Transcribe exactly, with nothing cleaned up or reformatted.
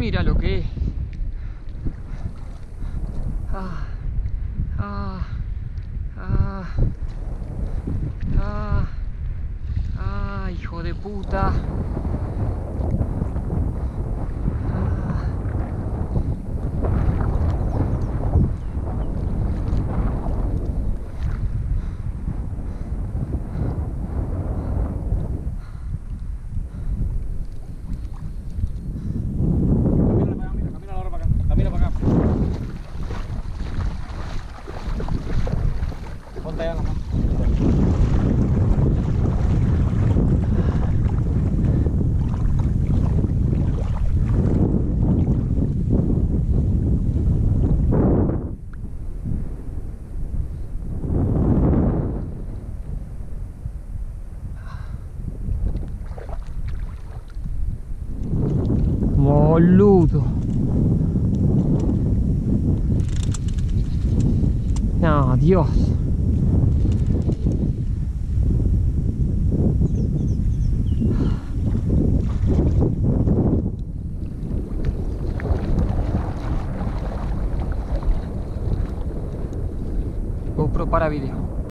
mira lo que es. Ah, ah, ah, ah, ah, hijo de puta. Boludo. No, Dios. GoPro para vídeo.